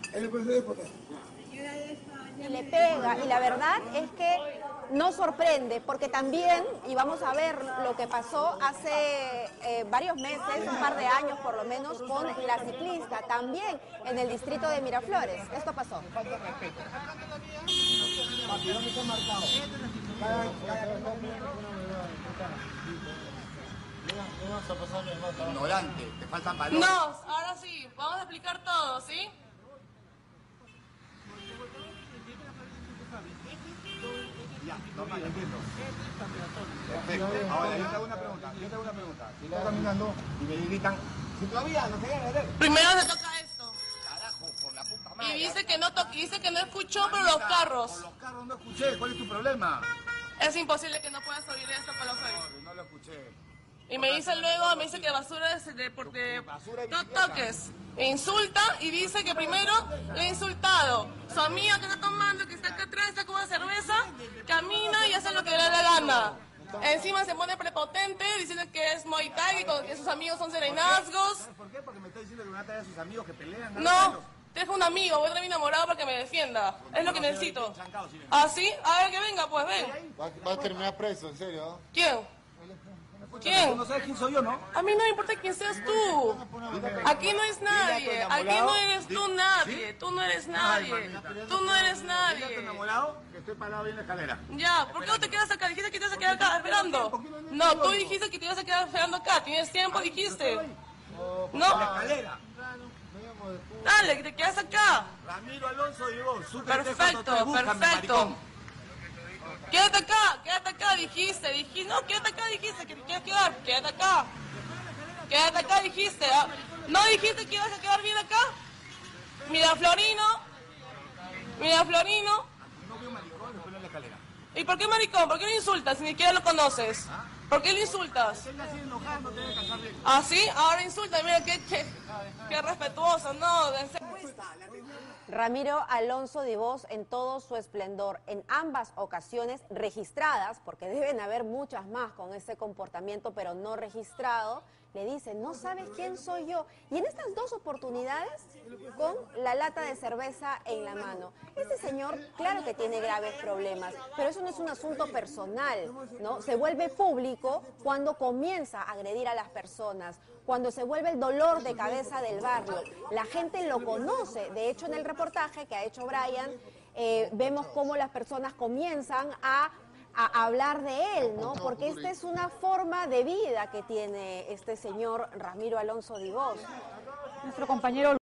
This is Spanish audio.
Él es profesor de portero. Y le pega, y la verdad es que no sorprende, porque también, y vamos a ver lo que pasó hace varios meses, un par de años por lo menos, con la ciclista, también en el distrito de Miraflores. Esto pasó. Ignorante, te faltan valores. No, ahora sí, vamos a explicar todo, ¿sí? Ya, normal, entiendo. Perfecto. Ahora, yo te hago una pregunta. Si estás caminando y me gritan, si todavía no se quieren meter. Primero se toca esto. Carajo, por la puta madre. Y dice que no escuchó, pero los carros. Por los carros no escuché. ¿Cuál es tu problema? Es imposible que no puedas oír esto con los oídos. No lo escuché. Y me dice luego, que basura es de no toques. Me insulta y dice que primero le he insultado. Su amiga que está tomando, que está acá atrás, está con una cerveza, camina y hace lo que le da la gana. Encima se pone prepotente, diciendo que es Muay Thai, que sus amigos son serenazgos. ¿Por qué? Porque me está diciendo que van a traer a sus amigos que pelean. No, dejo un amigo, voy a traer a mi enamorado para que me defienda. Es lo que necesito. ¿Ah, sí? A ver, que venga, pues, ven. Va a terminar preso, en serio. ¿Quién? ¿Quién? No sabes quién soy yo, ¿no? A mí no me importa quién seas tú. Aquí no es nadie. Aquí no eres tú nadie. Tú no eres nadie. Tú no eres Dile a tu nadie. enamorado que estoy parado ahí en la escalera. Ya, ¿por qué no te quedas acá? Dijiste que te ibas a quedar acá esperando. No, tú dijiste que te ibas a quedar esperando acá. ¿Tienes tiempo? Dijiste. En No, la escalera. dale, que te quedas acá. Ramiro Alonso llegó. Perfecto, perfecto. Quédate acá, dijiste, no, quédate acá, dijiste, que te quieres quedar, quédate acá, dijiste, ¿ah? ¿No dijiste que ibas a quedar bien acá? Miraflorino, No veo maricón después en la escalera. ¿y por qué maricón? ¿Por qué lo insultas si ni siquiera lo conoces? ¿Por qué lo insultas? Él así enojado, no te debe casar bien. ¿Ah, sí? Ahora insulta, mira, qué respetuoso, no, en serio. Ramiro Alonso Dibós en todo su esplendor, en ambas ocasiones registradas, porque deben haber muchas más con ese comportamiento, pero no registrado, le dice, ¿no sabes quién soy yo? Y en estas dos oportunidades, con la lata de cerveza en la mano. Este señor, claro que tiene graves problemas, pero eso no es un asunto personal, ¿no? Se vuelve público cuando comienza a agredir a las personas, cuando se vuelve el dolor de cabeza del barrio. La gente lo conoce. De hecho, en el reportaje que ha hecho Brian, vemos cómo las personas comienzan a hablar de él, ¿no? Porque esta es una forma de vida que tiene este señor Ramiro Alonso Dibós. Nuestro compañero